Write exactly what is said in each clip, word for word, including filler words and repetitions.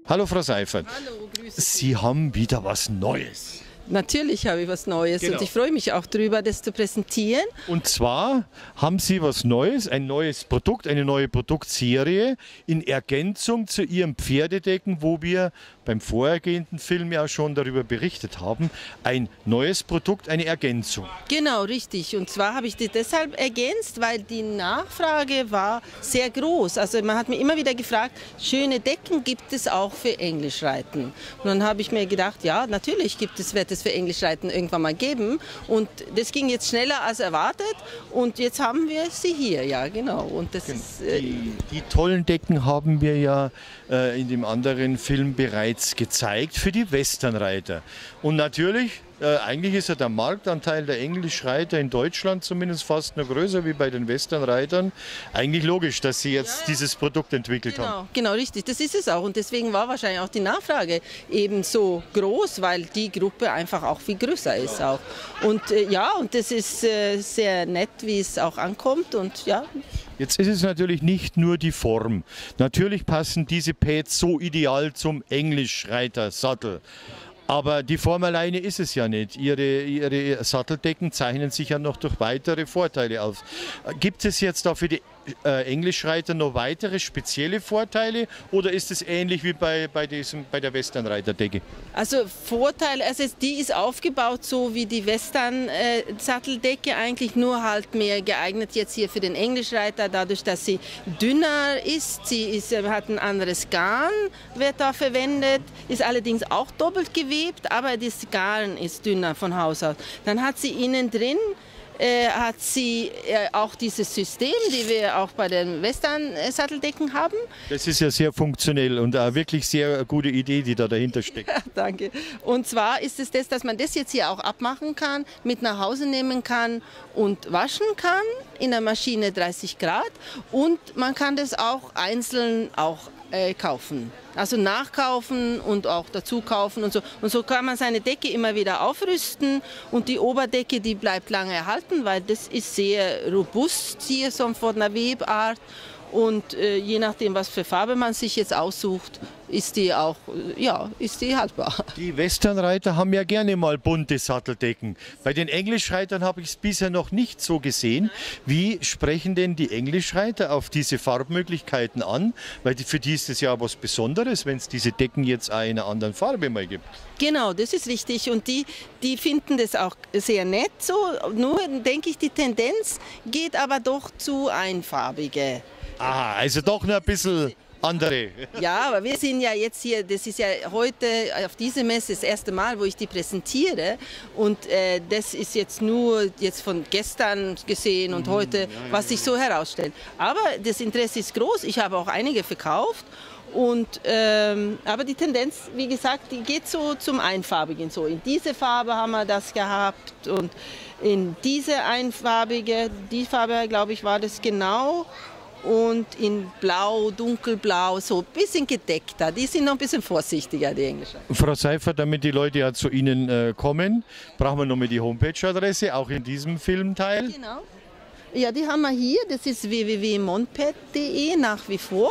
Hallo Frau Seifert. Hallo, grüße Sie. Sie haben wieder was Neues. Natürlich habe ich was Neues Genau. und ich freue mich auch darüber, das zu präsentieren. Und zwar haben Sie was Neues, ein neues Produkt, eine neue Produktserie in Ergänzung zu Ihrem Pferdedecken, wo wir beim vorhergehenden Film ja schon darüber berichtet haben. Ein neues Produkt, eine Ergänzung. Genau, richtig. Und zwar habe ich das deshalb ergänzt, weil die Nachfrage war sehr groß. Also man hat mir immer wieder gefragt, schöne Decken gibt es auch für Englischreiten. Und dann habe ich mir gedacht, ja, natürlich gibt es, wird es für Englischreiten irgendwann mal geben. Und das ging jetzt schneller als erwartet. Und jetzt haben wir sie hier, ja, genau. Und das ist, äh, Die, die tollen Decken haben wir ja äh, in dem anderen Film bereits gezeigt für die Westernreiter. Und natürlich, äh, eigentlich ist ja der Marktanteil der Englischreiter in Deutschland zumindest fast noch größer wie bei den Westernreitern. Eigentlich logisch, dass sie jetzt Ja, ja. dieses Produkt entwickelt Genau, haben. genau, richtig. Das ist es auch. Und deswegen war wahrscheinlich auch die Nachfrage eben so groß, weil die Gruppe einfach auch viel größer ist auch. Und äh, ja, und das ist äh, sehr nett, wie es auch ankommt. Und ja. Jetzt ist es natürlich nicht nur die Form. Natürlich passen diese Pads so ideal zum Englischreiter-Sattel. Aber die Form alleine ist es ja nicht. Ihre, ihre Satteldecken zeichnen sich ja noch durch weitere Vorteile aus. Gibt es jetzt da für die äh, Englischreiter noch weitere spezielle Vorteile oder ist es ähnlich wie bei, bei, diesem, bei der Westernreiterdecke? Also Vorteil, also die ist aufgebaut so wie die Western-Satteldecke, eigentlich nur halt mehr geeignet jetzt hier für den Englischreiter, dadurch, dass sie dünner ist. Sie ist, hat ein anderes Garn, wird da verwendet, ist allerdings auch doppelt gewebt, aber das Garn ist dünner von Haus aus. Dann hat sie innen drin Äh, hat sie äh, auch dieses System, die wir auch bei den Western-Satteldecken haben. Das ist ja sehr funktionell und eine wirklich sehr gute Idee, die da dahinter steckt. Ja, danke. Und zwar ist es das, dass man das jetzt hier auch abmachen kann, mit nach Hause nehmen kann und waschen kann in der Maschine dreißig Grad und man kann das auch einzeln auch äh, kaufen. Also nachkaufen und auch dazu kaufen und so. Und so kann man seine Decke immer wieder aufrüsten und die Oberdecke, die bleibt lange erhalten, weil das ist sehr robust hier so von der Webart. Und äh, je nachdem, was für Farbe man sich jetzt aussucht, ist die auch, äh, ja, ist die haltbar. Die Westernreiter haben ja gerne mal bunte Satteldecken. Bei den Englischreitern habe ich es bisher noch nicht so gesehen. Wie sprechen denn die Englischreiter auf diese Farbmöglichkeiten an? Weil die, für die ist es ja was Besonderes, wenn es diese Decken jetzt auch in einer anderen Farbe mal gibt. Genau, das ist richtig. Und die, die finden das auch sehr nett so. Nur denke ich, die Tendenz geht aber doch zu einfarbige. Aha, also doch noch ein bisschen andere. Ja, aber wir sind ja jetzt hier, das ist ja heute auf dieser Messe das erste Mal, wo ich die präsentiere. Und äh, das ist jetzt nur jetzt von gestern gesehen und heute, was sich so herausstellt. Aber das Interesse ist groß. Ich habe auch einige verkauft. Und, ähm, aber die Tendenz, wie gesagt, die geht so zum Einfarbigen. So in diese Farbe haben wir das gehabt und in diese einfarbige, die Farbe, glaube ich, war das genau. Und in Blau, Dunkelblau, so ein bisschen gedeckter. Die sind noch ein bisschen vorsichtiger, die Englischen. Frau Seifert, damit die Leute ja zu Ihnen äh, kommen, brauchen wir nochmal die Homepage-Adresse, auch in diesem Filmteil. Genau. Ja, die haben wir hier. Das ist w w w punkt monpet punkt de nach wie vor.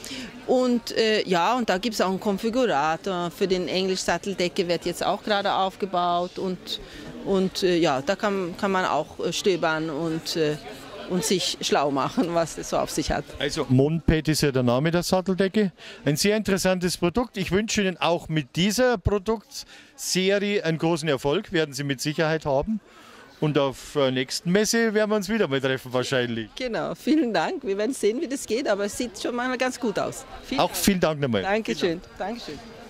Und äh, ja, und da gibt es auch einen Konfigurator. Für den Englisch-Satteldecke wird jetzt auch gerade aufgebaut. Und, und äh, ja, da kann, kann man auch äh, stöbern und äh, und sich schlau machen, was das so auf sich hat. Also Monpet ist ja der Name der Satteldecke. Ein sehr interessantes Produkt. Ich wünsche Ihnen auch mit dieser Produktserie einen großen Erfolg, werden Sie mit Sicherheit haben. Und auf der nächsten Messe werden wir uns wieder mal treffen wahrscheinlich. Genau, vielen Dank. Wir werden sehen, wie das geht, aber es sieht schon mal ganz gut aus. Vielen auch Dank. vielen Dank nochmal. Dankeschön. Dankeschön.